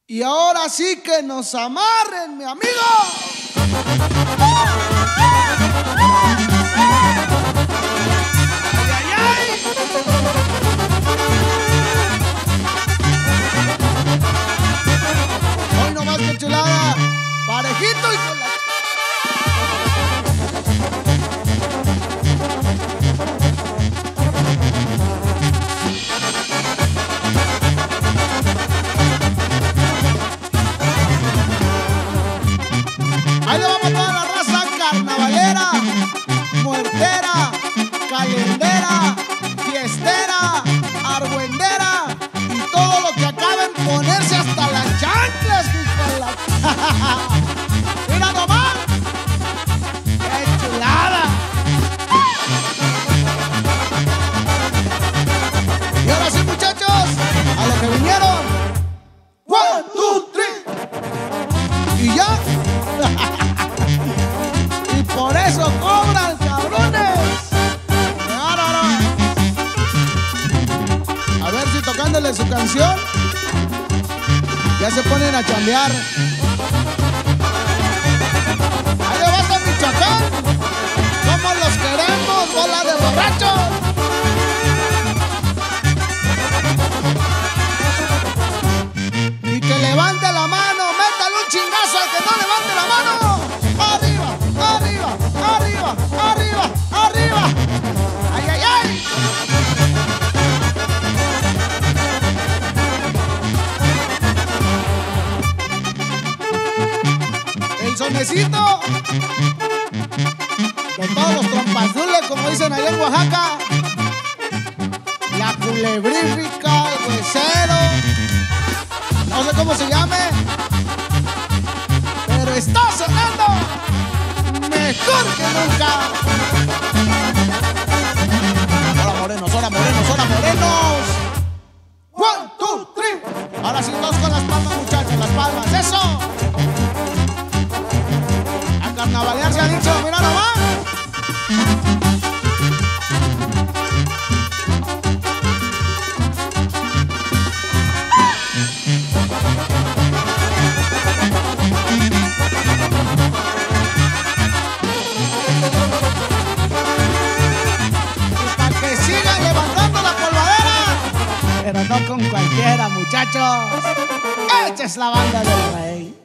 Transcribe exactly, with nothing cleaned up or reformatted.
Y ahora sí que nos amarren, mi amigo. ¡Ay, ay, ay! Hoy nomás que chulada, parejito y con la... Ahí le vamos a toda la raza carnavalera, muertera, calendera, fiestera, argüendera y todo lo que acabe en ponerse hasta las chanclas, hijo de la... ¡Mira nomás! ¡Qué chulada! Y ahora sí, muchachos, a lo que vinieron. One, two, three. Y ya. Y por eso cobran, cabrones. A ver si tocándole su canción ya se ponen a chambear. Ahí le vas a Michoacán. Como los queremos, bola de borrachos. Y que levante la mano, métale un chingazo al que no levante la mano. Arriba, arriba, arriba, arriba, arriba. Ay, ay, ay. El sonecito de todos los trompazules, como dicen allá en Oaxaca. La culebrífica, el huesero, no sé cómo se llame, pero está sonando mejor que nunca. Hola morenos, hola morenos, hola morenos. One, two, three. Ahora sí todos con las palmas, muchachos, las palmas, eso. A carnavalear se ha dicho, mira nomás. Pero no con cualquiera, muchachos. Esta es la banda del rey.